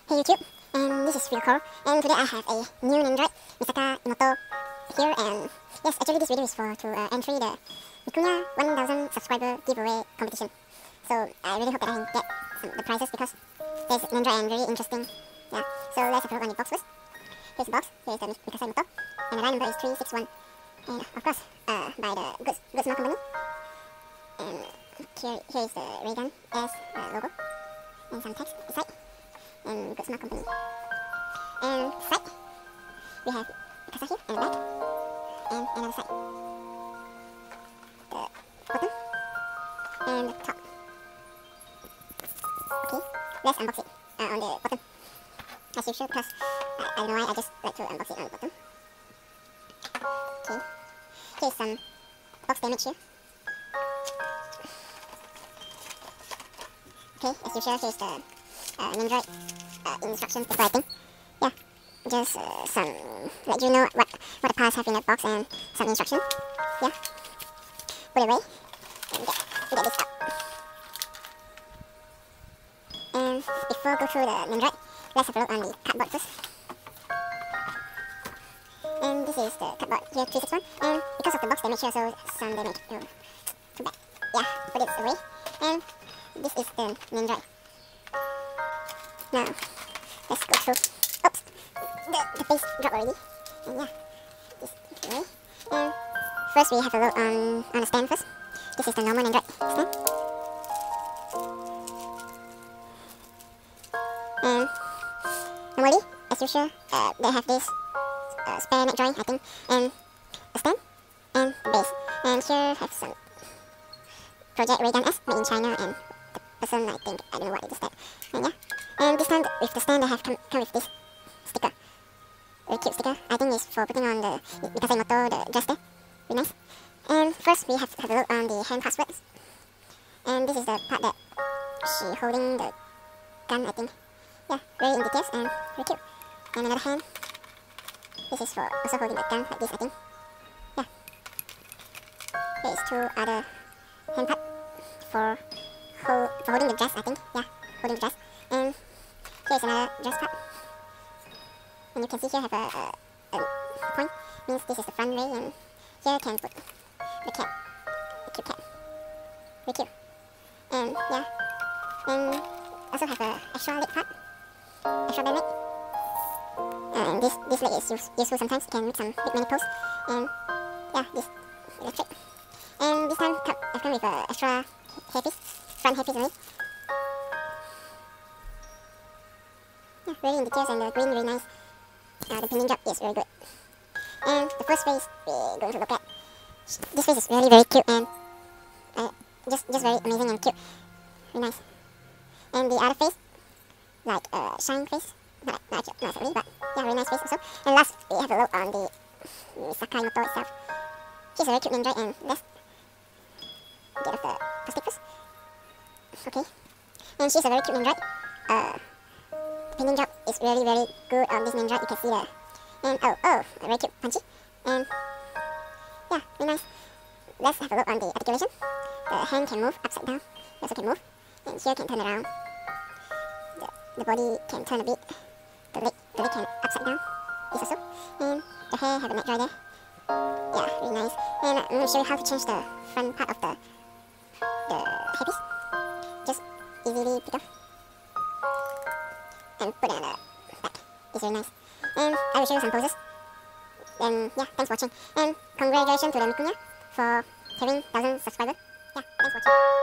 Hey YouTube, and this is Ryoko, and today I have a new Android, Misaka Noto here, and yes, actually this video is to entry the Mikunya 1000 subscriber giveaway competition. So I really hope that I can get the prizes because there's an Android and very interesting. Yeah, so let's have a look on the box first. Here's the box, here's the Mikasa Noto, and the line number is 361, and of course, by the Good Smart Company. And here is the Raygun as logo, and some text beside. And Good Smart Company. And side, we have Mikasa here and the back, and another side. The bottom and the top. Okay, let's unbox it on the bottom. As usual, because I don't know why I just like to unbox it on the bottom. Okay, here's some box damage here. Okay, as usual, here's the Android instructions before I think. Yeah, just some let you know what the parts have in the box and some instructions. Yeah, put it away and get this out. And before go through the Android, let's have a look on the cardboard first. And this is the cardboard here, 361. And because of the box damage here, so some damage. Oh, too bad. Yeah, put it away. And this is the Android. Now, let's go through. Oops! The face dropped already. And yeah, this away. And first we have a look on the stand first. This is the normal Android stand. And normally, as usual, they have this spare neck joint, I think, and a stand, and the base. And here have some Project Raygun S made in China, and the person, I think, I don't know what it is that. And yeah. And this time, with the stand, I have come with this sticker. Very cute sticker. I think it's for putting on the Mikasa Noto, the dress there. Very nice. And first, we have a look on the hand passwords. And this is the part that she holding the gun, I think. Yeah, very in details and very cute. And another hand. This is for also holding the gun like this, I think. Yeah. There is two other hand parts for holding the dress, I think. Yeah, holding the dress. And here's another dress part. And you can see here have a point. Means this is the front way, and here you can put the cap. The cute cap. Very cute. And yeah. And also have a extra leg part. Extra bare leg. And this leg is useful sometimes. You can make some big many pose. And yeah, this electric. And this time I've come with an extra hairpiece. Front hairpiece only. Yeah, really in details, and the green very nice. The painting job is very good. And the first face we're going to look at. This face is really very cute and just very amazing and cute. Very nice. And the other face, like shine face. Not really, but yeah, very nice face also. And last, we have a look on the Misaka Noto itself. She's a very cute Android, and let's get off the plastic first. Okay. And she's a very cute Android. Painting job is really very good on this Android. You can see that. And oh, very cute, punchy. And yeah, very nice. Let's have a look on the articulation. The hand can move upside down. You also can move. And here can turn around. The body can turn a bit. The leg can upside down. This also. And the hair have a neck dry there. Yeah, really nice. And I'm going to show you how to change the front part of the hairpiece. Just easily pick off. And put it on the back. It's very nice. And I will show you some poses. And yeah, thanks for watching. And congratulations to the Mikunya for having 1000 subscribers. Yeah, thanks for watching.